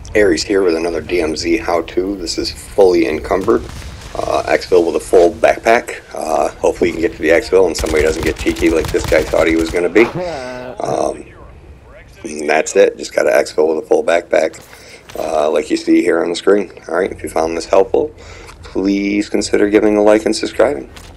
Aries here with another DMZ how-to. This is Fully Encumbered. Exfil with a full backpack. Hopefully you can get to the exfil and somebody doesn't get cheeky like this guy thought he was going to be. And that's it. Just got to exfil with a full backpack like you see here on the screen. Alright, if you found this helpful, please consider giving a like and subscribing.